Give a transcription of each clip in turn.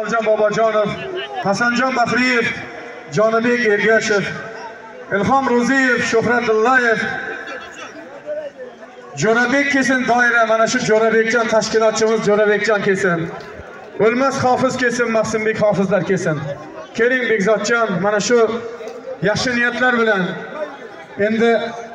Jamoljon Bobojonov, Hasanjon Bahriyev, Jonibek Ergashev, Ilhom Ro'ziyev, Shuhrat Illayev, Jo'rabek kelsin doira, mana shu Jo'rabekjon tashkilotchimiz Jo'rabekjon kelsin. O'lmas Hofiz kelsin, Maqsumbek Hofizlar kelsin. Keling Bekzodjon, mana shu yaxshi niyatlar bilan endi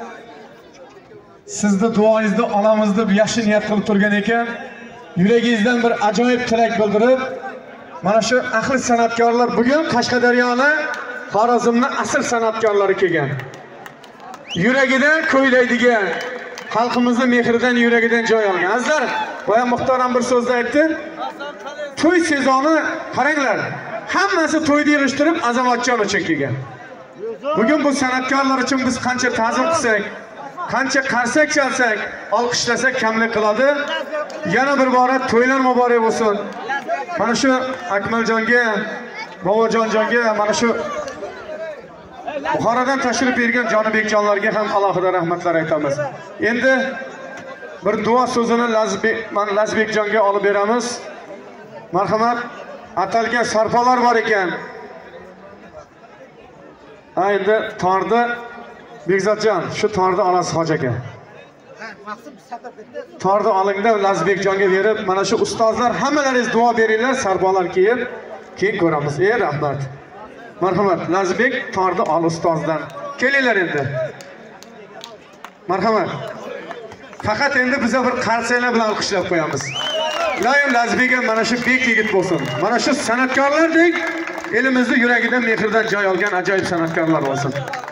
sizni duoingizni olamiz deb yaxshi niyat qilib turgan ekan, yuragingizdan bir ajoyib tilak bildirib, mana shu ahli san'atkorlar bugun Qashqadaryoni, Xorazmni asl san'atkorlari kelgan. Yuragidan ko'ylaydigan, xalqimizni mehridan yuragidan joy olgan. Azizlar, boya muhtaram bir so'zda aytdi. To'y sezoni qaranglar, hammasi to'yda yig'ishtirib Azamatjon uchun kelgan. Bugun bu san'atkorlar uchun biz qancha ta'zim qilsak, qancha qarsak chalsak, olqishlasak kamlik qiladi. Yana bir bora to'ylar muborak bo'lsin. Mana shu Akmaljonga, Bobojonjonga, mana shu Buxorodan tashrif bergan Jonibekjonlarga ham alohida rahmatlar aytamiz. Endi bir duo so'zini Lazbekjonga olib beramiz. Marhamat, atalgan sarpolar bor ekan. Endi torda Bekzodjon, shu torda olasiz Hoji aka. Torda olingda Lazbekjonga berib, mana shu ustozlar hammalaringiz duo beringlar, sarpolar kiyib, keyin ko'ramiz. Rahmat. Marhamat, Lazbek torda ol ustozdan. Kelinglar endi. Marhamat. Faqat endi biza bir qarsanglar bilan olqishlab qo'yamiz. Iloyim Lazbekga mana shu bek yigit bo'lsin. Mana shu san'atkorlardek elimizni yuragidan mehrdan joy olgan ajoyib san'atkorlar bo'lsin.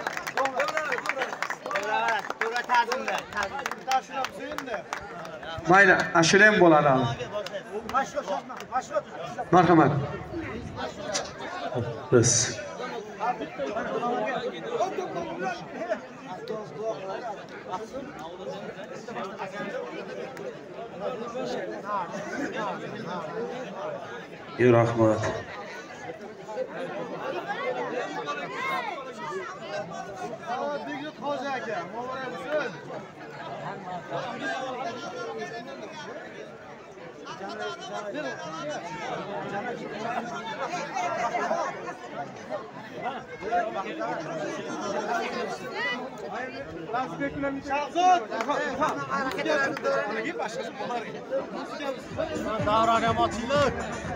Mayli, ashula ham bo'ladi. Marhamat. Biz rahmat. Davron Yamochillik.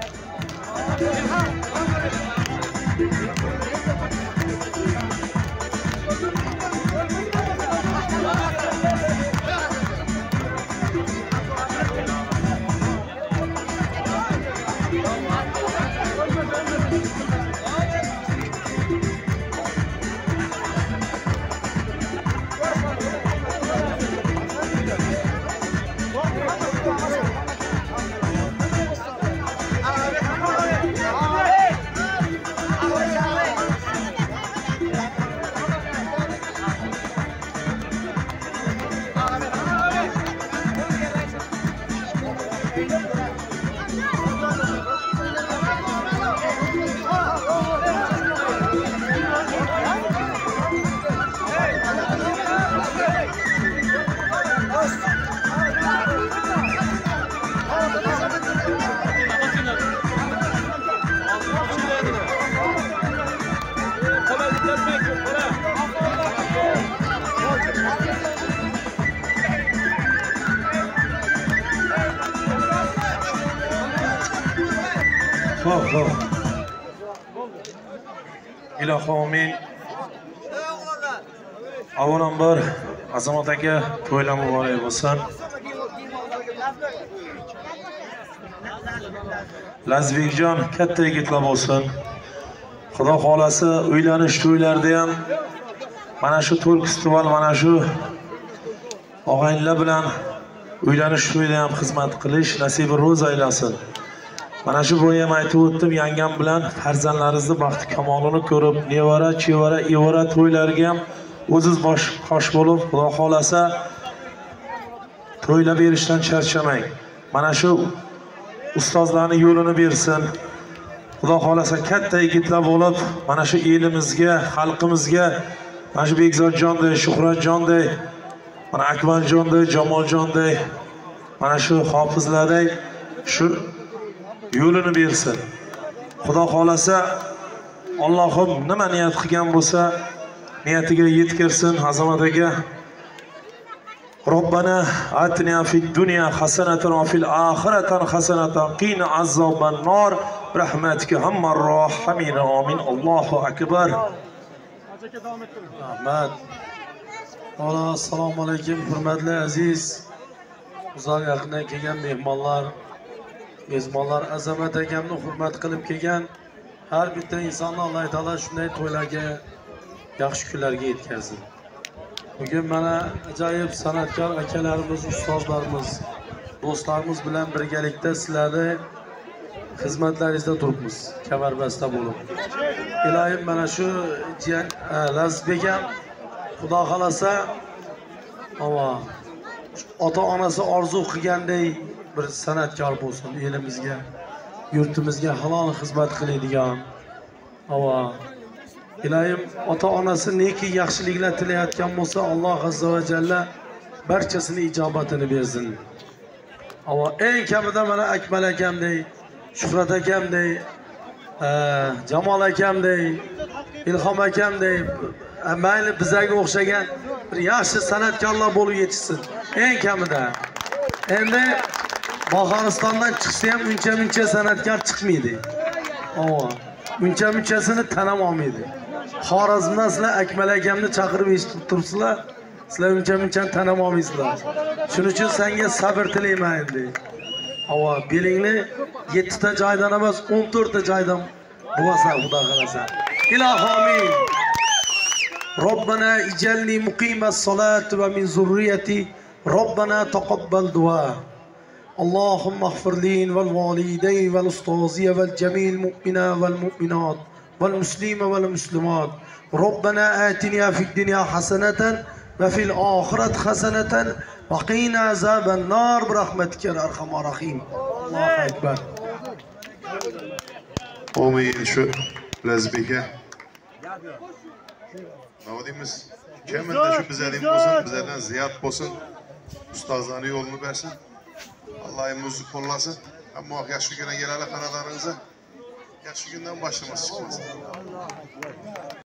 Ilohim avvalambor Azamat aka to'ylar muborak bo'lsin. Lazbekjon katta yigitlar bo'lsin. Xudo xolasa uylanish to'ylarda ham mana shu to'y festival, mana shu og'aynilar bilan uylanish to'yida ham xizmat qilish nasibi ro'z aylasin. Mana shu bo'yi ham aytib o'tdim, yangam bilan farzandlaringizni baxti kamolini ko'rib, nevara, chevara, evara to'ylarga ham o'ziz qosh bo'lib, Xudo xolasa to'ylar berishdan charchamang. Mana shu ustozlarning yo'lini bersin. Xudo xolasa katta yigitlar bo'lib, mana shu elimizga, xalqimizga, mana shu Bekzodjonday, Shuhratjonday, mana Akmaljonday, Jamoljonday, mana shu hofizlarday shu yo'lini bersin. Xudo xolasa Allohim nima niyat qilgan bo'lsa, niyatiga yetkazsin azamat aka. Robbana atina fid dunya hasanatan va fil oxirati hasanatan qina azoban nar rahmatika hammar rohimin amin. Allohu akbar. Rahmat. Assalomu alaykum hurmatli aziz uzoq yaqindan kelgan mezbonlar azamat akamni hurmat qilib kelgan har bitta insonni Alloh taolo shunday to'ylarga, yaxshi kunlarga yetkazsin. Bugun mana ajoyib san'atkor akalarimiz, ustozlarimiz, do'stlarimiz bilan birgalikda sizlarni xizmatlaringizda turibmiz, kamarbasta bo'lib. Ilohim mana shu Lazizbekam Xudo xolasa ota-onasi orzu qilganday bir san'atkor bo'lsin, elimizga, yurtimizga halol xizmat qiladigan. Ilohim ota-onasi neki yaxshiliklar tilayotgan bo'lsa, Alloh azza va jalla barchasini ijobatini bersin. Eng kamida mana Akmal akamday, Shuhrat akamday, Jamol akamday, Ilhom akamday mayli bizlarga o'xshagan bir yaxshi san'atkorlar bo'lib yetishsin. Eng kamida. Endi Mo'g'ulistondan chiqsa ham uncha san'atkor chiqmaydi. Unchasini tanam olmaydi. Xorazmdan sizlar Akmal akamni chaqirib eshitib turibsizlar. Sizlar uncha tanam olmaysizlar. Shuning uchun senga sabr tilayman endi. Belingni 7 ta joydan emas, 14 ta joydan bo'sa Xudo xolasa. Ilohomin. Robbana ijalni muqimas solat va min zurriyati. Robbana taqabbal duo. Allahumma ighfirli wal walidayn wal ustoziya wal jamil mu'mina wal mu'minat wal muslima wal muslimat. Robbana atina fid dunya hasanatan va fil oxirati hasanatan va qina azaban nar bi rahmatika ya arhamar rahim. Allohu akbar. Amin. Shu Lazizbekka nima deymiz? Kimda shu bizlarning bo'lsin, bizlardan ziyod bo'lsin. Ustozlarning yo'lini bersin. Allohimizni qo'llasin. Ammo yaxshi kunga keladi xonadoningizga. Yaxshi kundan boshlamasi chiqmasin.